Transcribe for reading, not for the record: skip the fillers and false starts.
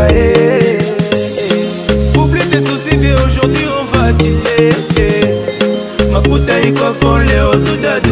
Oublie tes soucis, mais aujourd'hui on va chiller. Makuta iko kon leo tout